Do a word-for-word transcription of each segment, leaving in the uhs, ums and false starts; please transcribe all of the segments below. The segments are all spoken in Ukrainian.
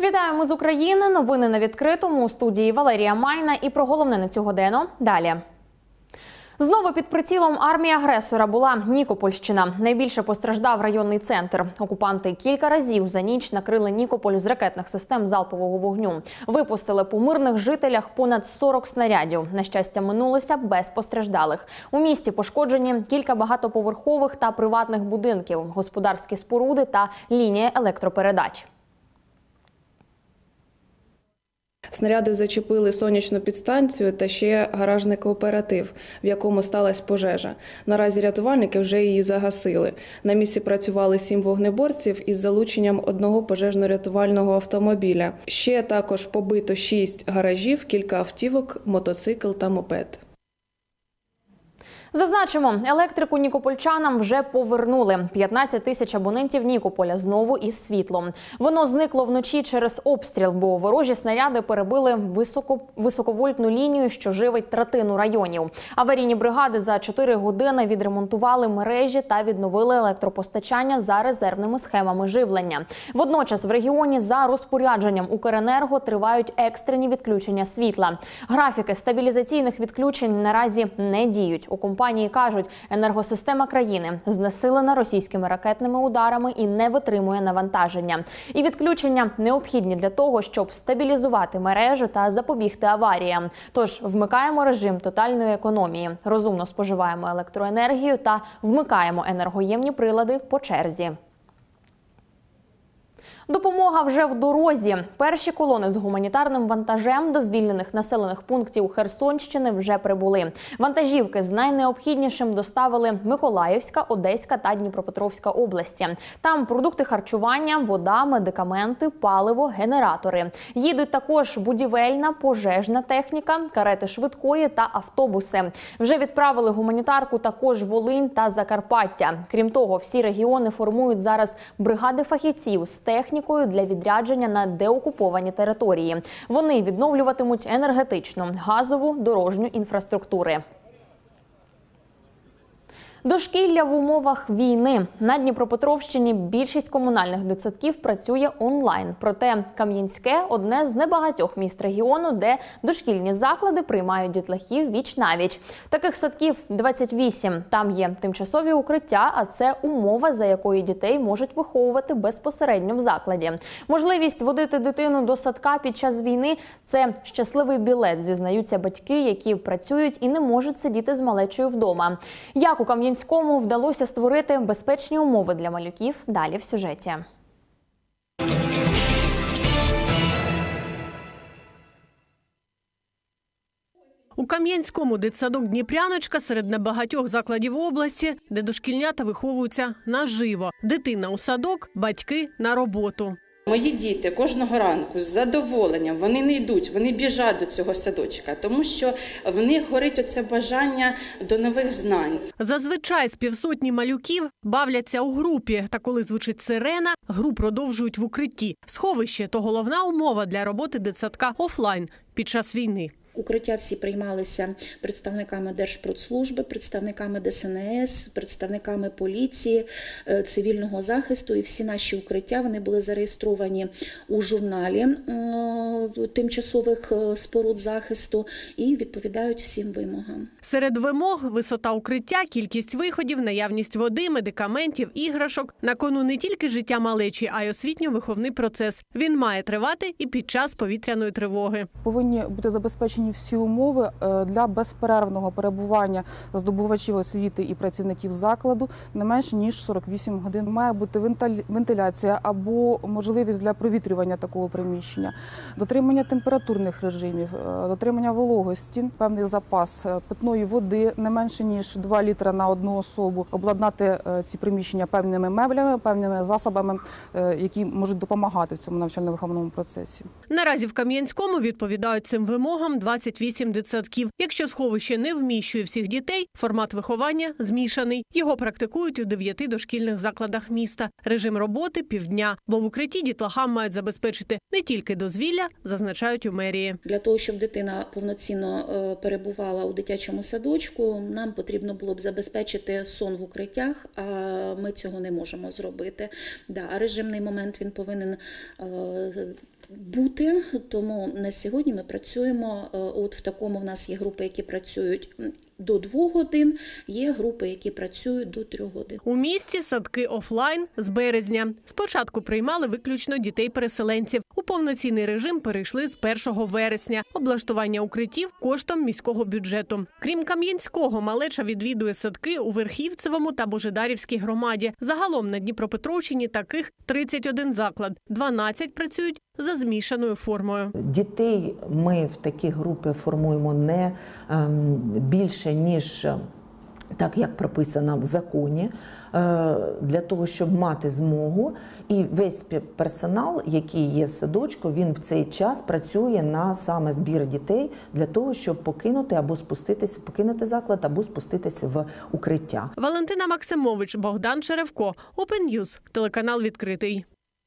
Вітаємо з України. Новини на відкритому. У студії Валерія Майна. І про головне на цю годину далі. Знову під прицілом армії агресора була Нікопольщина. Найбільше постраждав районний центр. Окупанти кілька разів за ніч накрили Нікополь з ракетних систем залпового вогню. Випустили по мирних жителях понад сорок снарядів. На щастя, минулося без постраждалих. У місті пошкоджені кілька багатоповерхових та приватних будинків, господарські споруди та лінія електропередач. Снаряди зачепили сонячну підстанцію та ще гаражний кооператив, в якому сталася пожежа. Наразі рятувальники вже її загасили. На місці працювали сім вогнеборців із залученням одного пожежно-рятувального автомобіля. Ще також побито шість гаражів, кілька автівок, мотоцикл та мопед. Зазначимо, електрику нікопольчанам вже повернули. п'ятнадцять тисяч абонентів Нікополя знову із світлом. Воно зникло вночі через обстріл, бо ворожі снаряди перебили високо, високовольтну лінію, що живить третину районів. Аварійні бригади за чотири години відремонтували мережі та відновили електропостачання за резервними схемами живлення. Водночас в регіоні за розпорядженням Укренерго тривають екстрені відключення світла. Графіки стабілізаційних відключень наразі не діють. У компанії кажуть, енергосистема країни знесилена російськими ракетними ударами і не витримує навантаження. І відключення необхідні для того, щоб стабілізувати мережу та запобігти аваріям. Тож вмикаємо режим тотальної економії, розумно споживаємо електроенергію та вмикаємо енергоємні прилади по черзі. Допомога вже в дорозі. Перші колони з гуманітарним вантажем до звільнених населених пунктів Херсонщини вже прибули. Вантажівки з найнеобхіднішим доставили Миколаївська, Одеська та Дніпропетровська області. Там продукти харчування, вода, медикаменти, паливо, генератори. Їдуть також будівельна, пожежна техніка, карети швидкої та автобуси. Вже відправили гуманітарку також Волинь та Закарпаття. Крім того, всі регіони формують зараз бригади фахівців з технікою для відрядження на деокуповані території. Вони відновлюватимуть енергетичну, газову, дорожню інфраструктури. Дошкілля в умовах війни. На Дніпропетровщині більшість комунальних дитсадків працює онлайн. Проте Кам'янське – одне з небагатьох міст регіону, де дошкільні заклади приймають дітлахів віч-навіч. Таких садків двадцять вісім. Там є тимчасові укриття, а це умова, за якою дітей можуть виховувати безпосередньо в закладі. Можливість водити дитину до садка під час війни – це щасливий білет, зізнаються батьки, які працюють і не можуть сидіти з малечою вдома. Як у Кам'янському Кам'янському вдалося створити безпечні умови для малюків, далі в сюжеті. У Кам'янському дитсадок «Дніпряночка» серед небагатьох закладів області, де дошкільнята виховуються наживо. Дитина у садок, батьки на роботу. Мої діти кожного ранку з задоволенням, вони не йдуть, вони біжать до цього садочка, тому що в них горить оце бажання до нових знань. Зазвичай з півсотні малюків бавляться у групі, та коли звучить сирена, гру продовжують в укритті. Сховище – то головна умова для роботи дитсадка офлайн під час війни. Укриття всі приймалися представниками Держпродслужби, представниками Де Ес Ен Ес, представниками поліції, цивільного захисту. І всі наші укриття вони були зареєстровані у журналі тимчасових споруд захисту і відповідають всім вимогам. Серед вимог – висота укриття, кількість виходів, наявність води, медикаментів, іграшок. На кону не тільки життя малечі, а й освітньо-виховний процес. Він має тривати і під час повітряної тривоги. Повинні бути забезпечені всі умови для безперервного перебування здобувачів освіти і працівників закладу не менше ніж сорок вісім годин. Має бути вентиляція або можливість для провітрювання такого приміщення, дотримання температурних режимів, дотримання вологості, певний запас питної води не менше ніж два літра на одну особу, обладнати ці приміщення певними меблями, певними засобами, які можуть допомагати в цьому навчально-виховному процесі. Наразі в Кам'янському відповідають цим вимогам двадцять вісім дитсадків. Якщо сховище не вміщує всіх дітей, формат виховання змішаний. Його практикують у дев'яти дошкільних закладах міста. Режим роботи – півдня, бо в укритті дітлахам мають забезпечити не тільки дозвілля, зазначають у мерії. Для того, щоб дитина повноцінно перебувала у дитячому садочку, нам потрібно було б забезпечити сон в укриттях, а ми цього не можемо зробити. Да, режимний момент він повинен бути. Тому на сьогодні ми працюємо, от в такому в нас є групи, які працюють до двох годин, є групи, які працюють до трьох годин. У місті садки офлайн з березня. Спочатку приймали виключно дітей-переселенців. У повноцінний режим перейшли з першого вересня. Облаштування укриттів коштом міського бюджету. Крім Кам'янського, малеча відвідує садки у Верхівцевому та Божедарівській громаді. Загалом на Дніпропетровщині таких тридцять один заклад. дванадцять працюють за змішаною формою. Дітей ми в такі групи формуємо не ем, більше, ніж так, як прописано в законі, для того, щоб мати змогу. І весь персонал, який є в садочку, він в цей час працює на саме збір дітей для того, щоб покинути або спуститися, покинути заклад або спуститися в укриття. Валентина Максимович, Богдан Черевко, Open News, телеканал «Відкритий».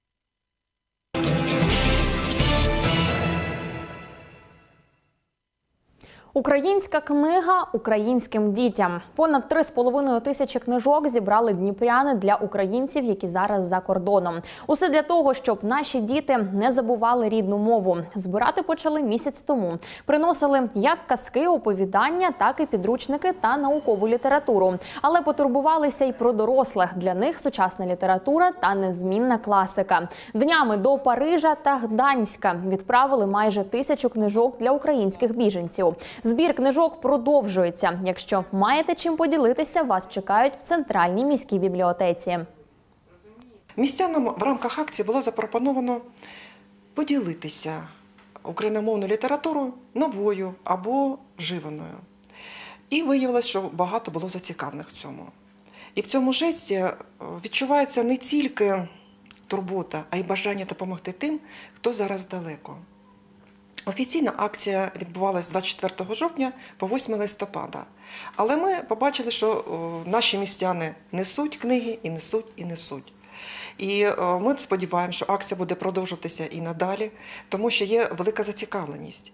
Українська книга українським дітям. Понад три з половиною тисячі книжок зібрали дніпряни для українців, які зараз за кордоном. Усе для того, щоб наші діти не забували рідну мову. Збирати почали місяць тому. Приносили як казки, оповідання, так і підручники та наукову літературу. Але потурбувалися й про дорослих. Для них сучасна література та незмінна класика. Днями до Парижа та Гданська відправили майже тисячу книжок для українських біженців. Збір книжок продовжується. Якщо маєте чим поділитися, вас чекають в центральній міській бібліотеці. Містянам в рамках акції було запропоновано поділитися україномовною літературою новою або вживаною. І виявилось, що багато було зацікавлених в цьому. І в цьому жесті відчувається не тільки турбота, а й бажання допомогти тим, хто зараз далеко. Офіційна акція відбувалася з двадцять четвертого жовтня по восьме листопада. Але ми побачили, що наші містяни несуть книги, і несуть, і несуть. І ми сподіваємося, що акція буде продовжуватися і надалі, тому що є велика зацікавленість.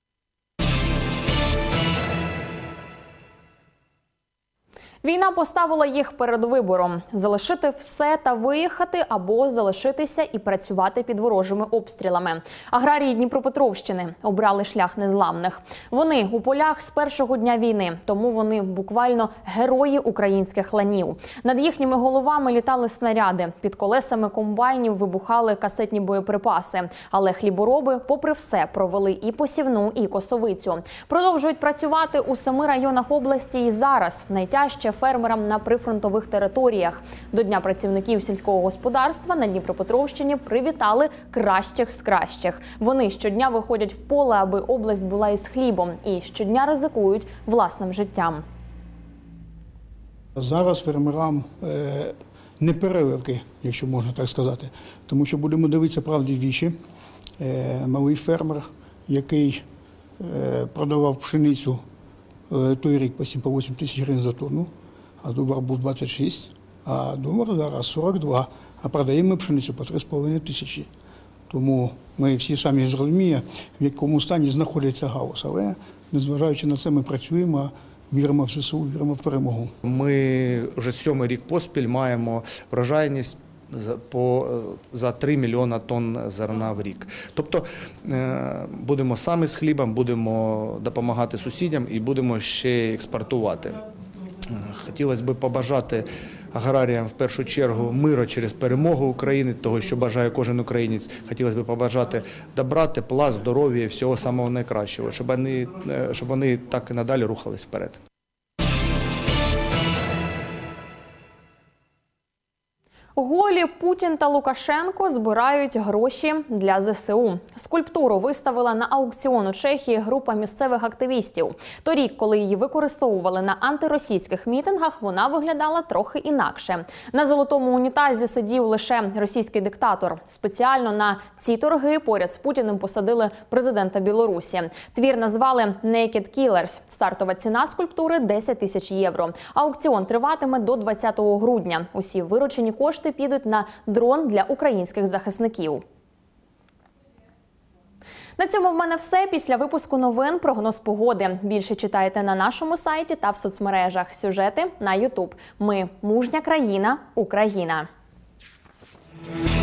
Війна поставила їх перед вибором – залишити все та виїхати або залишитися і працювати під ворожими обстрілами. Аграрії Дніпропетровщини обрали шлях незламних. Вони у полях з першого дня війни, тому вони буквально герої українських ланів. Над їхніми головами літали снаряди, під колесами комбайнів вибухали касетні боєприпаси. Але хлібороби, попри все, провели і посівну, і косовицю. Продовжують працювати у семи районах області і зараз. Найтяжче фермерам на прифронтових територіях. До Дня працівників сільського господарства на Дніпропетровщині привітали кращих з кращих. Вони щодня виходять в поле, аби область була із хлібом, і щодня ризикують власним життям. Зараз фермерам не переливки, якщо можна так сказати, тому що будемо дивитися правді в вічі. Малий фермер, який продавав пшеницю той рік по сім-вісім тисяч гривень за тонну, а долар був двадцять шість, а долар зараз сорок два, а продаємо ми пшеницю по три з половиною тисячі. Тому ми всі самі зрозуміємо, в якому стані знаходиться галузь. Але, незважаючи на це, ми працюємо, віримо в ЗСУ, віримо в перемогу. Ми вже сьомий рік поспіль маємо врожайність по, за три мільйона тонн зерна в рік. Тобто будемо самі з хлібом, будемо допомагати сусідям і будемо ще експортувати. Хотілося б побажати аграріям в першу чергу миру через перемогу України, того, що бажає кожен українець. Хотілося б побажати добра, тепла, здоров'я і всього самого найкращого, щоб вони, щоб вони так і надалі рухались вперед. Голі Путін та Лукашенко збирають гроші для ЗСУ. Скульптуру виставила на аукціон у Чехії група місцевих активістів. Торік, коли її використовували на антиросійських мітингах, вона виглядала трохи інакше. На золотому унітазі сидів лише російський диктатор. Спеціально на ці торги поряд з Путіним посадили президента Білорусі. Твір назвали «Naked Killers». Стартова ціна скульптури – десять тисяч євро. Аукціон триватиме до двадцятого грудня. Усі виручені кошти підуть на дрон для українських захисників. На цьому в мене все. Після випуску новин прогноз погоди. Більше читайте на нашому сайті та в соцмережах. Сюжети на ютуб. Ми – мужня країна, Україна.